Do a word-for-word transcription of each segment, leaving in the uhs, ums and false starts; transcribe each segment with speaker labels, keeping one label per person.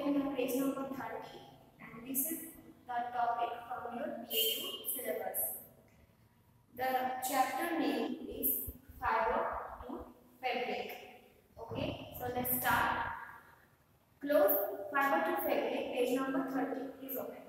Speaker 1: in the page number thirty, and this is the topic from your P A two syllabus. The chapter name is Fiber to Fabric. Okay, so let's start. Clothes, fiber to fabric, page number thirty. Please open.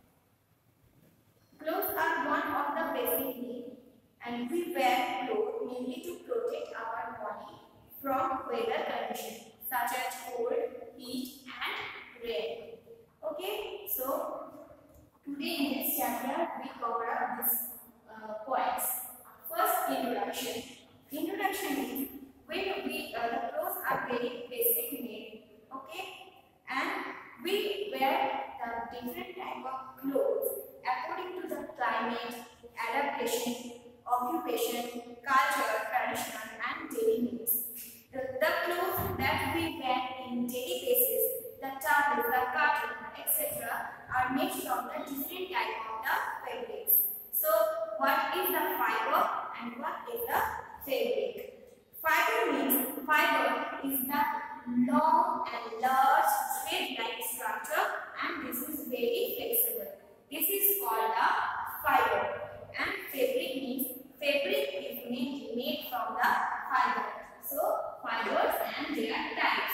Speaker 1: Clothes are one of the basic needs, and we wear clothes mainly to protect our body from weather conditions such as cold, heat, and rain. Okay, so today in this chapter we cover these uh, points. First, introduction. Introduction is when we uh, the clothes are very basic need. Okay, and we wear the different type of clothes according to the climate, adaptation, occupation, culture, traditional, and daily needs. The, the clothes that we wear in daily basis, the towels, the cotton, et cetera, are made from the different type of the fabrics. So, what is the fiber and what is the fabric? Fiber means fiber is the long and large thread-like structure, and this is very flexible. This is called the fiber. And fabric means fabric is made, made from the fiber. So, fibers and their types.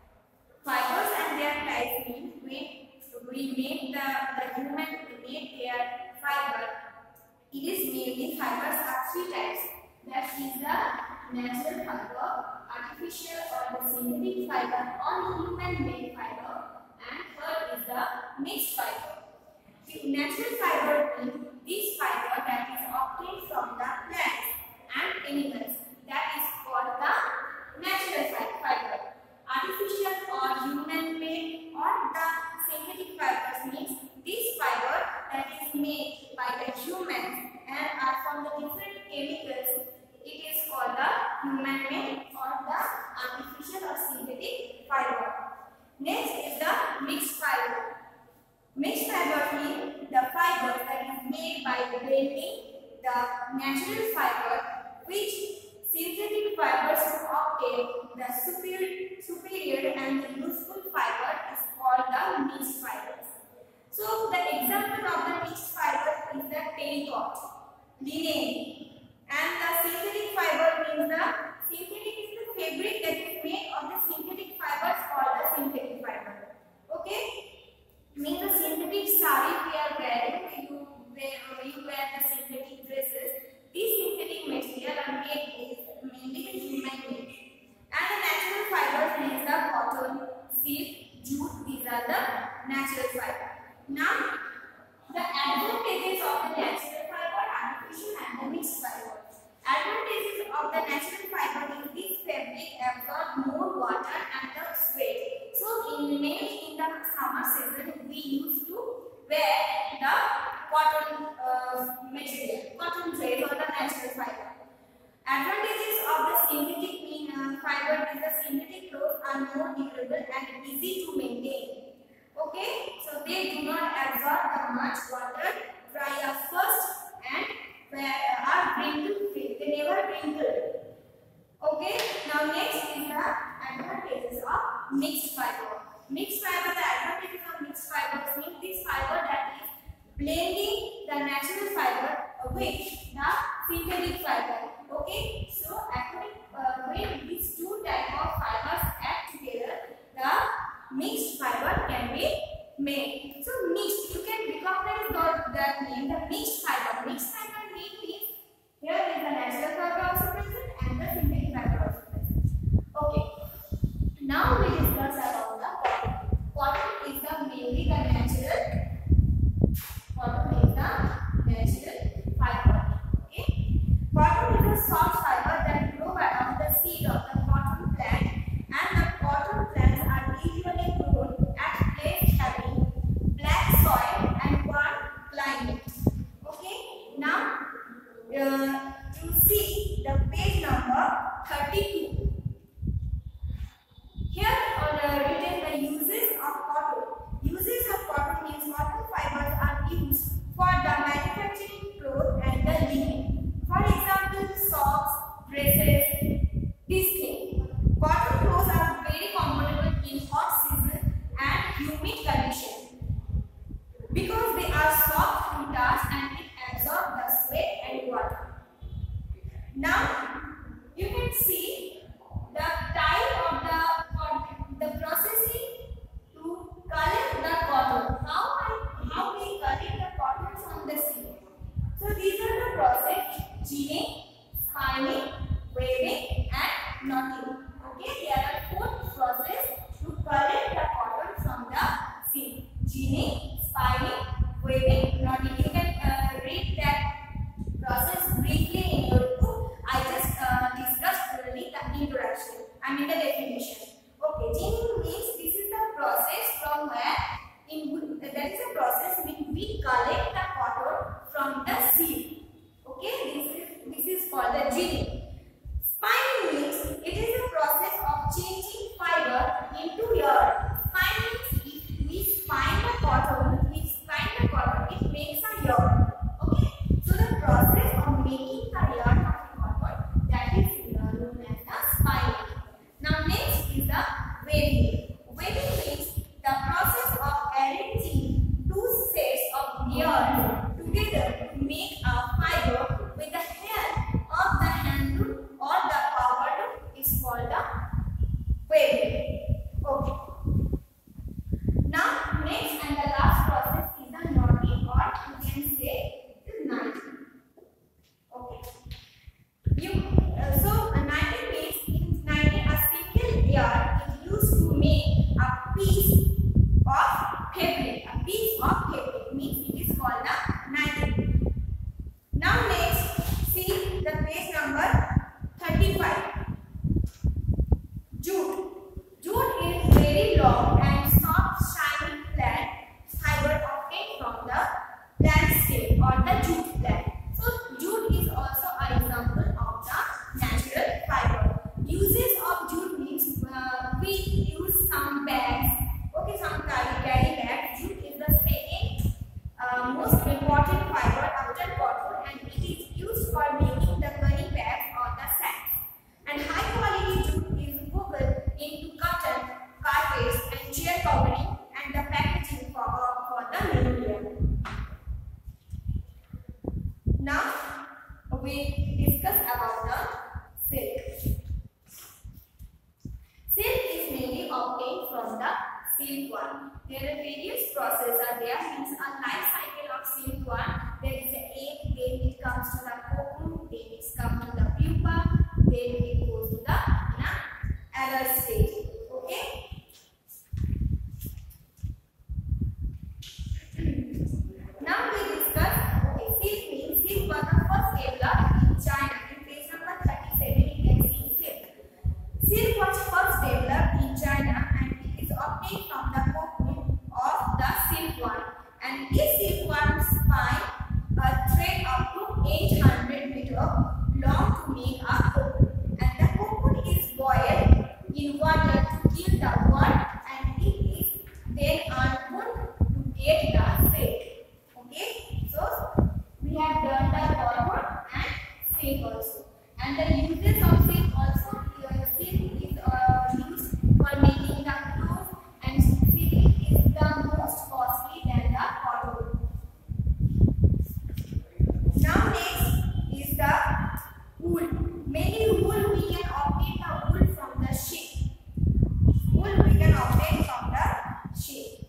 Speaker 1: Fibers and their types mean when we make the, the human made their fiber, it is mainly fibers are three types. That is the natural fiber, artificial or the synthetic fiber, or human-made fiber, and third is the mixed fiber. The natural fiber means this fiber that is obtained from the plants and animals. That is called the natural fiber. Artificial or human-made or the synthetic fibers means this fiber that is made by the humans and are from the different chemicals. It is called the human-made or the artificial or synthetic fiber. Next is the mixed fiber. Mixed fiber means the fiber that is made by blending the natural fiber which synthetic fibers to obtain the superior, superior and the useful fiber is called the mixed fibers. So the example of the mixed fiber is the terracotta, linen, and the synthetic fiber means the synthetic is the fabric that is made of the synthetic fibers called the synthetic fiber. Okay, means the synthetic sari we are wearing, you wear, you wear the synthetic dresses. These synthetic material are made mainly the human made, and the natural fibers means the cotton, silk, jute. These are the natural fiber. Now, the advantages of the natural fiber, artificial, and the mixed fiber. Advantages of the natural fiber is this fabric absorbs more water and the sweat. So, in mainly in the summer season, we used to wear the cotton uh, material, cotton thread or the natural fiber. Advantages of the synthetic mean, uh, fiber is the synthetic clothes are more durable and easy to maintain. Okay, so they do not absorb the much water, dry up first, and where are wrinkle free. They never wrinkle. Okay, now next is the advantages of mixed fiber. Mixed fiber, the advantages of mixed fibers mean this fiber that is blending the natural fiber with the synthetic fiber. Okay, so according uh, when these two type of fibers add together, the mixed fiber can be made. So mixed, you can recognize the, that name, the mixed fiber. Mixed fiber name means here is the natural fiber also present and the synthetic fiber also present. Okay, now we discuss about the cotton. Cotton is the mainly the natural. Cotton is the natural fiber. Okay, cotton is a soft fiber that grows around the seed of the cotton plant, and the cotton plants are usually grown at places having black soil and warm climate. Okay, now uh, to see the page number thirty-two. Here on uh, written the uses of cotton. Uses of cotton means cotton fibers are used for the manufacturing clothes and the linen. For example, socks, dresses, this thing. Cotton clothes are very comfortable in hot season and humid called the ginning. Spinning means it is a process of changing fiber into yarn. Spine means if we spine the cotton, we spine the cotton, it makes a yarn. Okay, so the process of making the yarn of the cotton, that is known as the spinning. Now next is the weaving. Weaving means the process of arranging two sets of yarn together to make a fiber with the help of the hand loom or the power loom is called the weaving. Okay. Now next and the last process is the knotting, or you can say the knitting. Okay. You uh, so uh, knitting means in knitting a single yarn is used to make a piece of fabric. A piece of fabric means it is called the knitting. Now next, see the page number thirty-five. Jute. Jute is very long and soft, shiny plant fiber obtained from the plant stem or the jute plant. So jute is also an example of the natural fiber. Uses of jute means uh, we use some bags. Okay, some carry, carry bags. Jute is the second uh, most important fiber after cotton, and it is used for making the carry bags or the sacks. And high quality jute is woven into cotton, carpets, and chair covering, and the packaging for, uh, for the millennium. Now we discuss about the silk. Silk is mainly obtained from the silkworm. There are various processes are there. Means a life cycle of silkworm. There is an egg, then it comes to the cocoon, then it comes to the pupa, then it goes to the you know, adult stage. Okay. Now we discuss. Okay, silk means silk was the first developed in China. In page number thirty-seven, you can see silk. Silk was first developed in China, and it is obtained from the cocoon of the silkworm. And this silkworm spine a thread up to eight hundred meters long to make a cocoon. And the cocoon is boiled in water to kill the worm, and it is then unwound to get the silk. Okay, so we have done the cotton and silk also. And the uses of silk also, uh, silk is uh, used for making the clothes, and silk is the most costly than the cotton. Now next is the wool. Many wool we can obtain the wool from the sheep. Wool we can obtain from the sheep.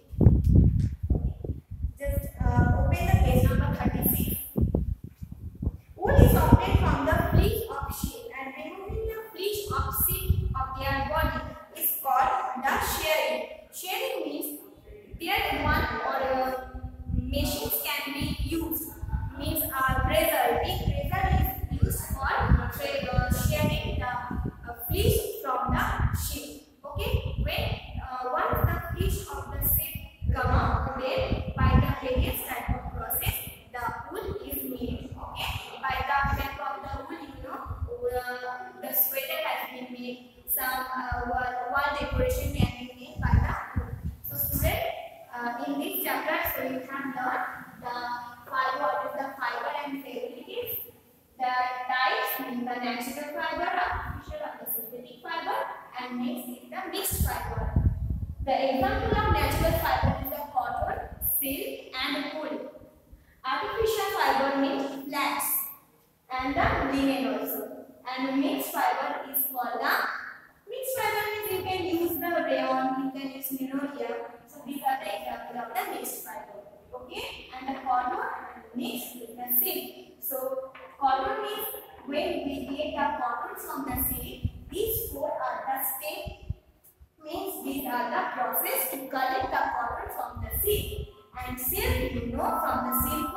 Speaker 1: Just uh, open the page number thirty-six. Wool is obtained from the fleece of sheep, and removing the fleece of sheep of their body is called the shearing. Shearing means there one or uh, machines can be used. Means a razor, big razor is used for uh, shearing the uh, fleece from the sheep. Okay, when uh, once the fleece of the sheep come out, then by the various type of process, the wool is made. Okay, by the help of the wool, you know, uh, the sweater has been made. Some uh, wall, wall decoration can be made by the wool. So, students, uh, in this chapter, so you have learned the fiber, what is the fiber and varieties, the types, means the natural fiber, artificial or the synthetic fiber, and next is the mixed fiber. The example of natural fiber is the cotton, silk, and wool. Artificial fiber means flax and the linen also. And mixed fiber is called the mixed fiber means you can use the rayon, you can use linoleum. So these are the examples of the mixed fiber. Okay, and the cotton mixed with the silk. So cotton means when we get the cotton from the silk, these four are the steps. Means these are the process to collect the cotton from the silk. And silk, you know, from the silk